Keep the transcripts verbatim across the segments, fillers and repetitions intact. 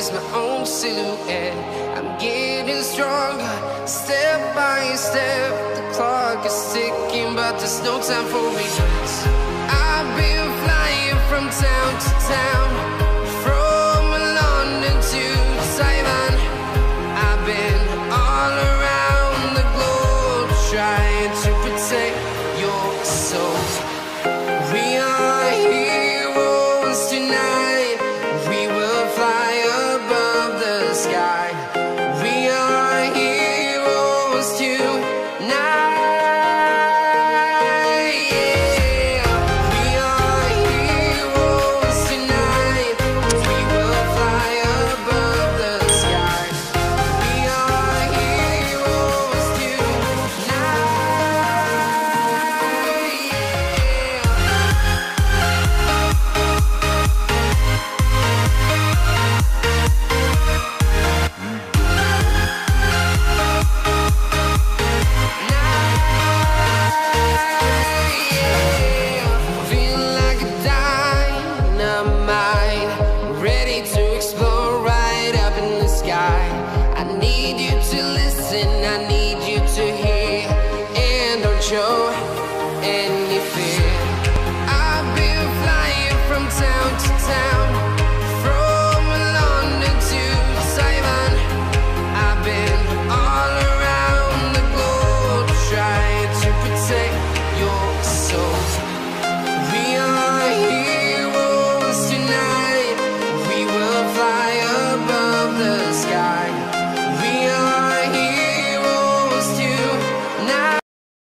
lose my own silhouette. I'm getting stronger, step by step. The clock is ticking, but there's no time for regrets. I've been flying from town to town, from London to Taiwan. I've been all around the globe, trying to protect your soul. We are heroes tonight. We will fly above the sky. We are heroes tonight. Yeah. We are heroes tonight. We will fly above the sky. We are heroes show any fear. I've been flying from town to town, from London to Taiwan. I've been all around the globe, trying to protect your soul. We are heroes tonight. We will fly above the sky. We are heroes tonight.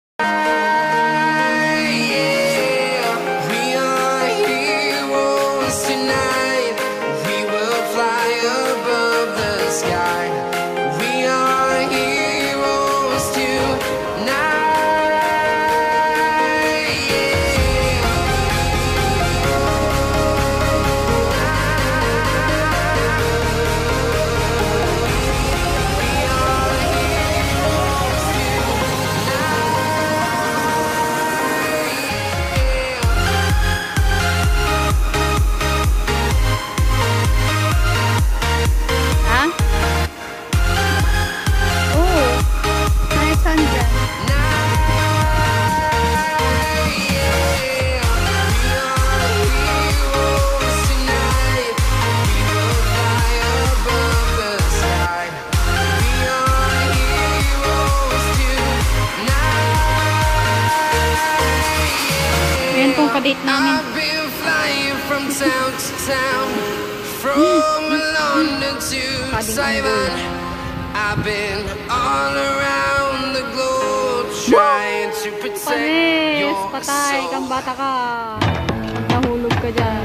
Yan pong kadate namin. I've been flying from town to town, from London to Taiwan. I've been all around the globe, trying to protect your soul. Patay kang bata ka. Nahulog ka dyan.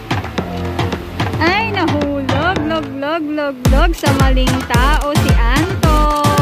Ay, nahulog. Log, log, log, log sa maling tao si Antot.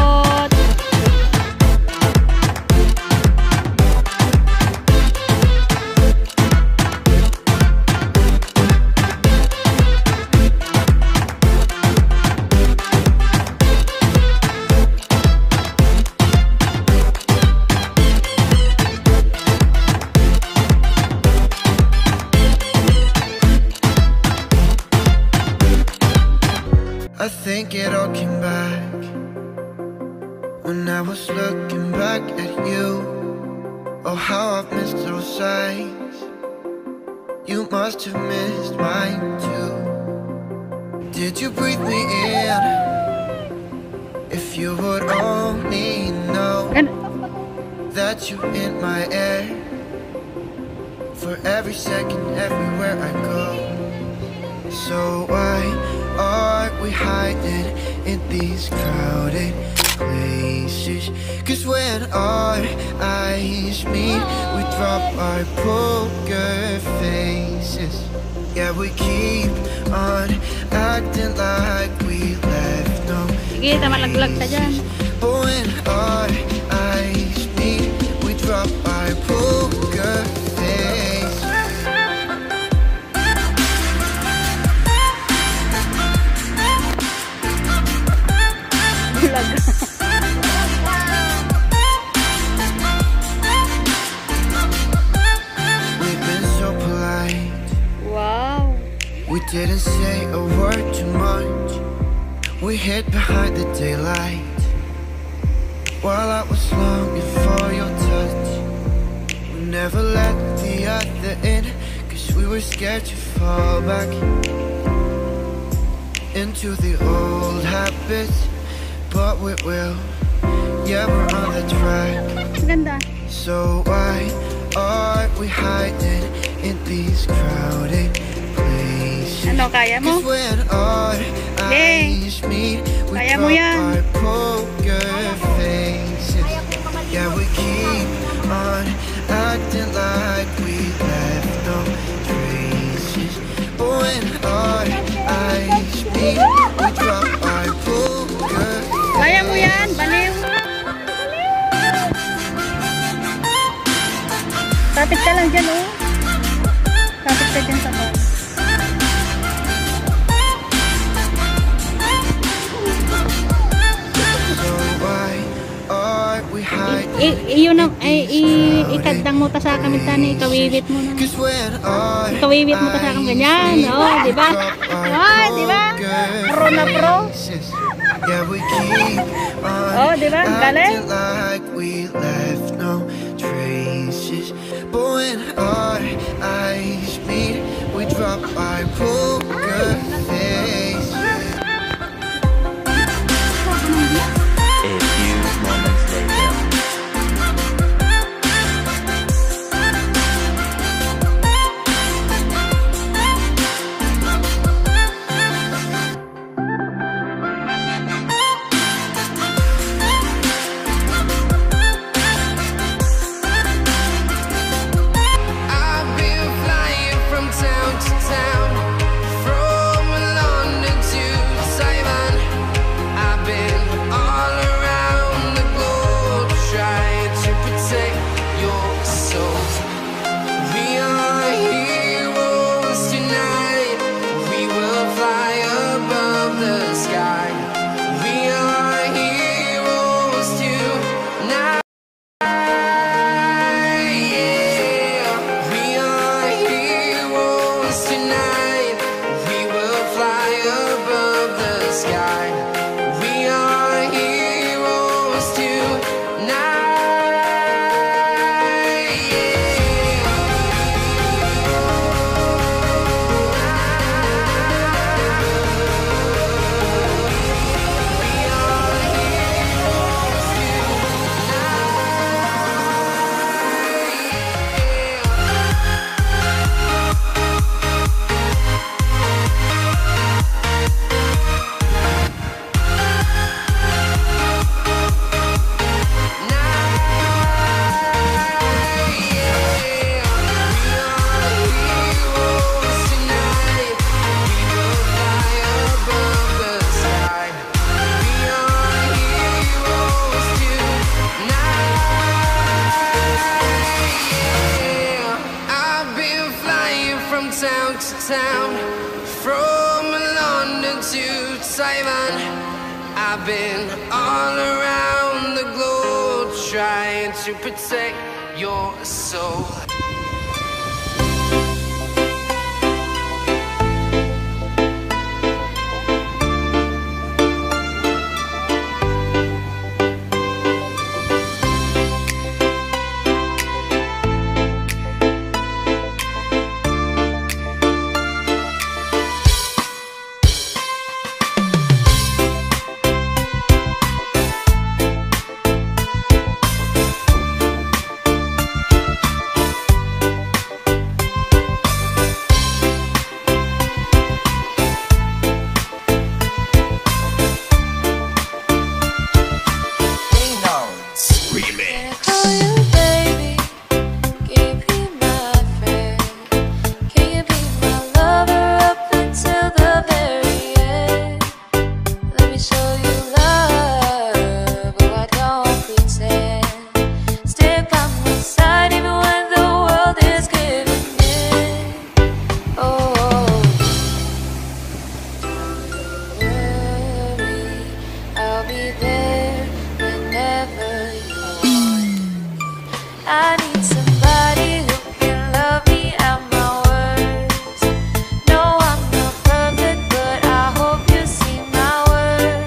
I think it all came back when I was looking back at you. Oh, how I've missed those sights. You must have missed mine too. Did you breathe me in? If you would only know that you're in my air, for every second, everywhere I go. So why are we hiding in these crowded places? Cause when our eyes meet, we drop our poker faces. Yeah, we keep on acting like we left no Sige, tamalaglag ka dyan. But when our eyes meet, we drop our poker faces. We've been so polite. Wow. We didn't say a word too much. We hid behind the daylight while I was longing for your touch. We never let the other in, cause we were scared to fall back into the old habits. But we will, yeah, we're on the track. Ganda. So why are we hiding in these crowded places? Ano, kaya mo? Cause when our eyes meet, we Kaya mo drop yan. our poker faces. Yeah, we keep on acting like we left no traces. But when our eyes meet, we drop our poker faces. Kaya mo yan, baliw. Kapit ka lang dyan, oh. Kapit ka dyan sa ball. Iyon na, ay, ikadang mo ta sa kami tani, ikawiwit mo na. Ikawiwit mo ta sa kami ganyan, o, oh, diba? O, oh, diba? Pro na pro. Oh, diba? Galing? But when our eyes meet, we drop our poker face. A few moments later. Town to town, from London to Taiwan, I've been all around the globe trying to protect your soul. I need somebody who can love me at my worst. No, I'm not perfect, but I hope you see my worth.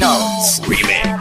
Notes Remix.